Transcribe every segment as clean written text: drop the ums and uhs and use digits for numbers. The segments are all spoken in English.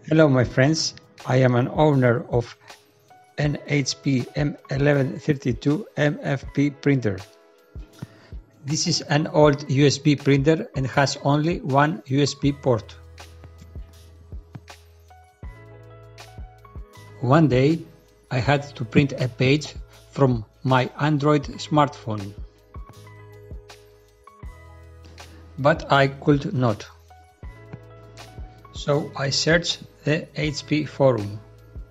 Hello my friends, I am an owner of an HP M1132 MFP printer. This is an old USB printer and has only one USB port. One day I had to print a page from my Android smartphone, but I could not. So I searched the HP forum.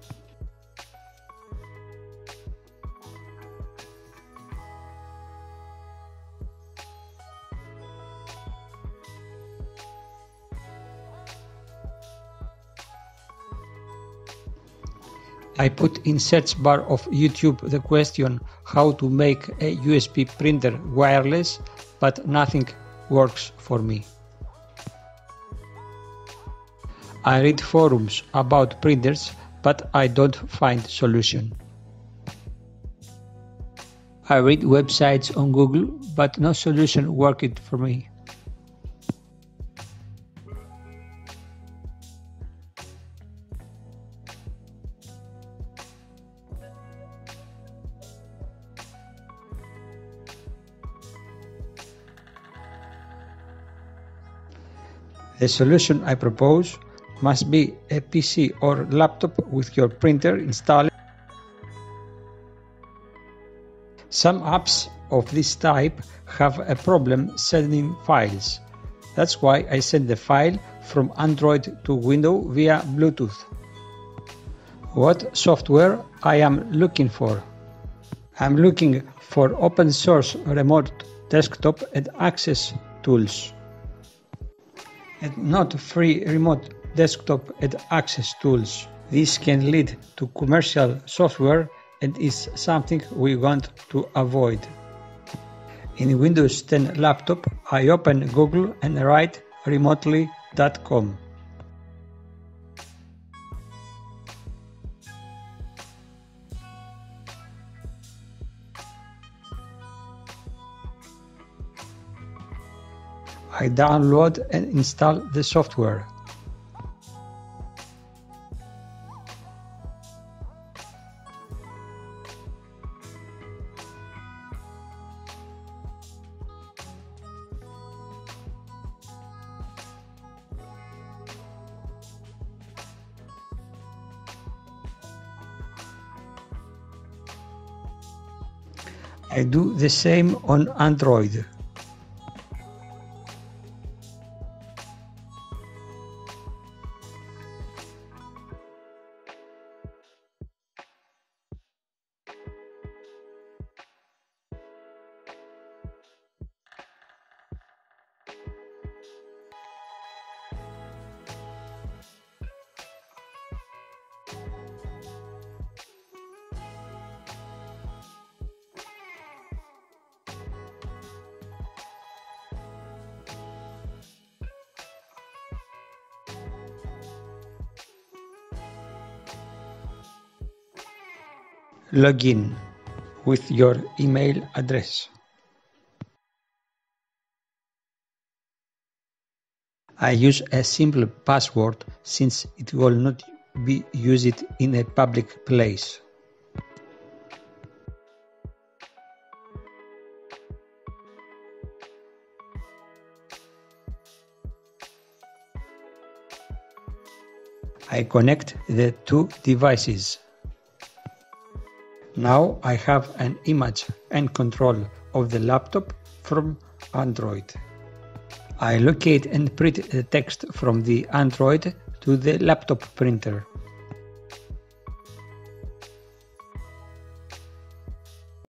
I put in search bar of YouTube the question how to make a USB printer wireless, but nothing works for me. I read forums about printers, but I don't find solution. I read websites on Google, but no solution worked for me. The solution I propose must be a PC or laptop with your printer installed. Some apps of this type have a problem sending files. That's why I send the file from Android to Windows via Bluetooth. What software I am looking for? I'm looking for open source remote desktop and access tools, and not free remote desktop and access tools. This can lead to commercial software and is something we want to avoid. In Windows 10 laptop, I open Google and write remotely.com. I download and install the software. I do the same on Android. Login with your email address. I use a simple password since it will not be used in a public place. I connect the two devices. Now I have an image and control of the laptop from Android. I locate and print the text from the Android to the laptop printer.